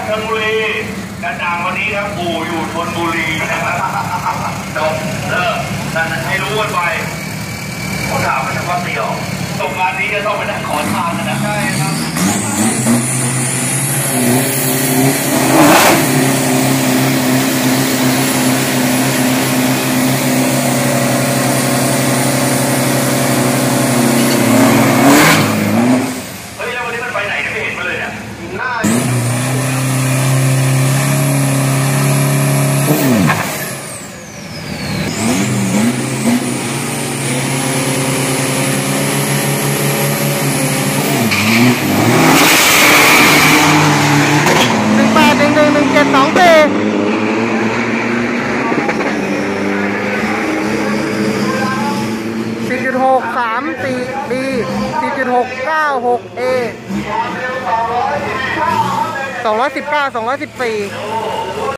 ชลบุรีกระจ่างวันนี้ครับปู่อยู่ชลบุรีนะครับจบนั่นให้รู้กันไปผมถามไม่ใช่ว่าเดียวตรงงานนี้จะต้องไปนั่งขอทานนะใช่ครับเฮ้ยแล้ววันนี้มันไปไหนไม่เห็นมาเลยเนี่ยหน้า 4.63 B 4.696 A 219 214